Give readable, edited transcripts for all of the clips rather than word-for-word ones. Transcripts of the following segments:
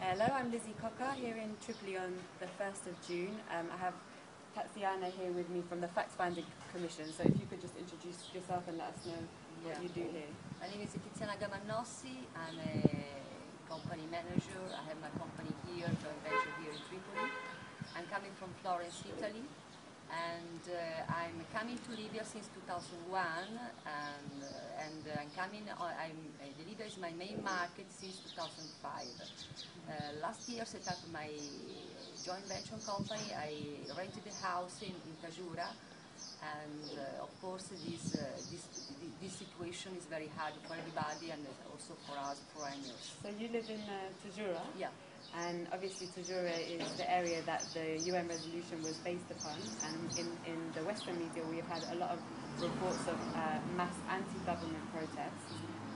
Hello, I'm Lizzie here in Tripoli on the 1st of June. I have Tiziana here with me from the Fact Finding Mission, so if you could just introduce yourself and let us know what you do here. My name is Tiziana Gammanosi. I'm a company manager. I have my company here, joint venture here in Tripoli. I'm coming from Florence, Italy, and I'm coming to Libya since 2001, and Libya is my main market since 2005. Last year set up my joint venture company. I rented a house in Tajura, and of course this situation is very hard for everybody and also for us foreigners. So you live in Tajura? Yeah. And obviously Tajura is the area that the UN resolution was based upon, and in the Western media we have had a lot of reports of mass anti-government protests.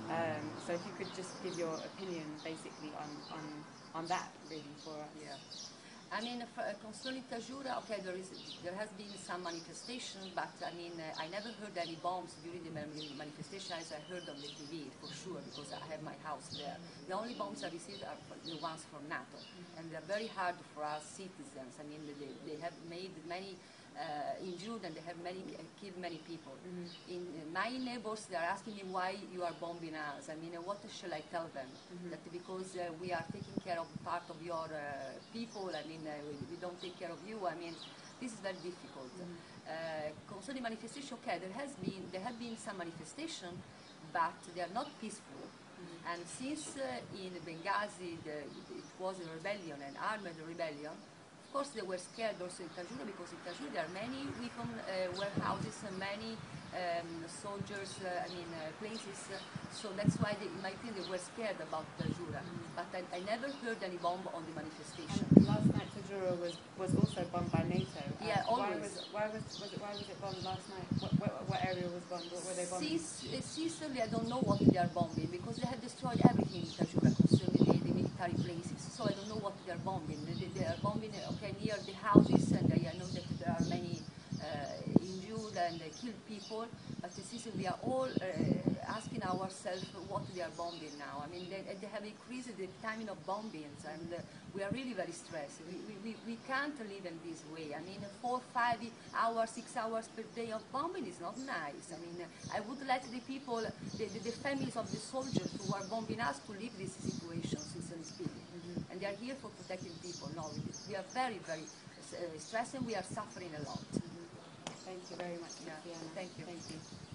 So if you could just give your opinion basically on that really for us. Yeah. I mean, concerning Tajura, okay, there has been some manifestation, but I mean, I never heard any bombs during the manifestation, as I heard on the TV, for sure, because I have my house there. The only bombs I received are the ones from NATO, and they're very hard for us citizens. I mean, they have made many injured, and they have killed many people. In my neighbors, they are asking me why you are bombing us. I mean, what shall I tell them? That because we are taking care of part of your people. I mean, we don't take care of you. I mean, this is very difficult. Concerning manifestation, okay, there have been some manifestation, but they are not peaceful. And since in Benghazi it was a rebellion, an armed rebellion, of course they were scared also in Tajura, because in Tajura there are many weapon warehouses and many soldiers, places, so that's why in my opinion they were scared about Tajura. But I never heard any bomb on the manifestation. And last night Tajura was also bombed by NATO. Yeah, always. Why was it bombed last night? What area was bombed? What were they bombing? Sincerely, I don't know what they are bombing, because they have destroyed everything in Tajura concerning the military places. So I don't know what they are bombing. They are bombing near the houses, and I know that there are many injured and killed people. But sincerely, we are all asking ourselves what they are bombing now. I mean, they have increased the timing of bombings, and we are really very stressed. We can't live in this way. I mean, 4, 5 hours, 6 hours per day of bombing is not nice. I mean, I would let the people, the families of the soldiers who are bombing us, to leave this situation, sincerely speaking. And they are here for protecting people. No, we are very, very stressed, and we are suffering a lot. Thank you very much, Tiziana. Thank you. Thank you.